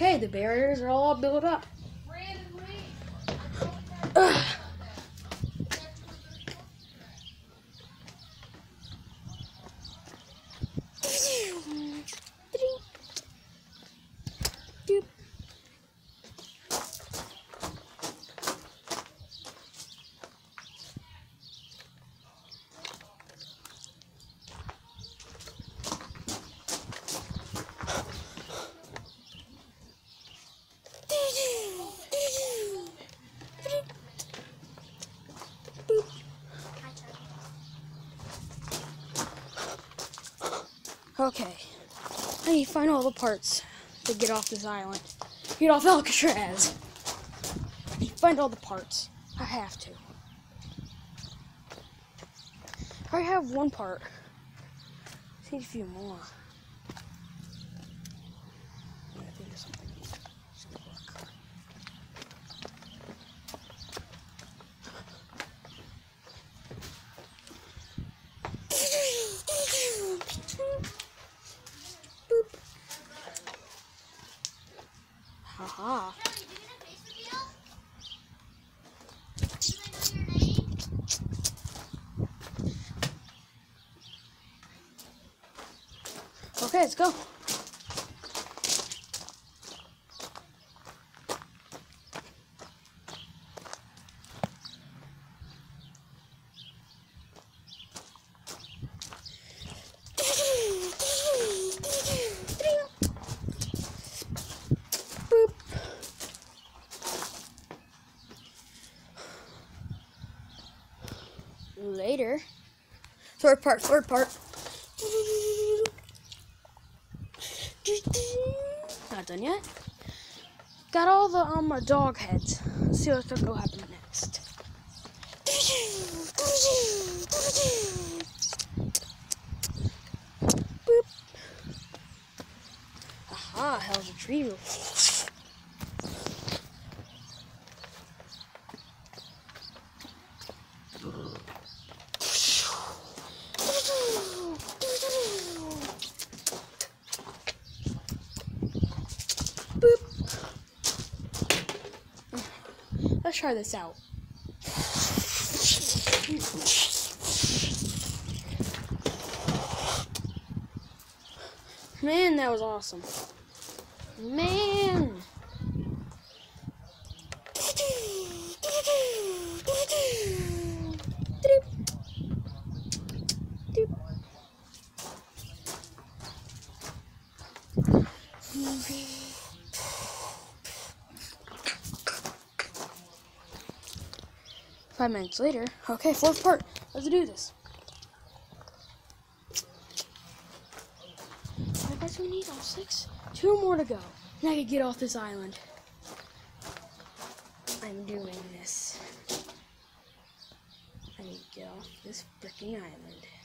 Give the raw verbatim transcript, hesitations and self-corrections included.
Okay, the barriers are all built up. Ugh. Okay, I need to find all the parts to get off this island. Get off Alcatraz. I need to find all the parts. I have to. I have one part. I need a few more. I think there's something. Just gonna look. Haha. Okay, let's go. Later. Third part, third part. Not done yet. Got all the um dog heads. Let's see what's gonna go happen next. Boop. Aha, hell's retrieval. Boop. Let's try this out. Man, that was awesome. Man. Five minutes later. Okay, fourth part. Let's do this. I guess we need all six. Two more to go. And I can get off this island. I'm doing this. I need to get off this freaking island.